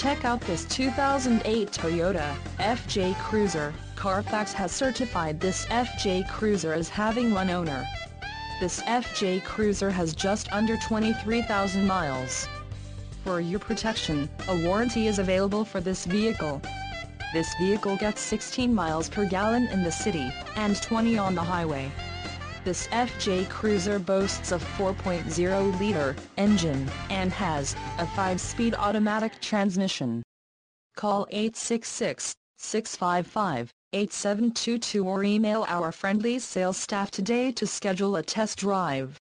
Check out this 2008 Toyota FJ Cruiser. Carfax has certified this FJ Cruiser as having one owner. This FJ Cruiser has just under 23,000 miles. For your protection, a warranty is available for this vehicle. This vehicle gets 16 miles per gallon in the city, and 20 on the highway. This FJ Cruiser boasts a 4.0-liter engine, and has a 5-speed automatic transmission. Call 866-655-8722 or email our friendly sales staff today to schedule a test drive.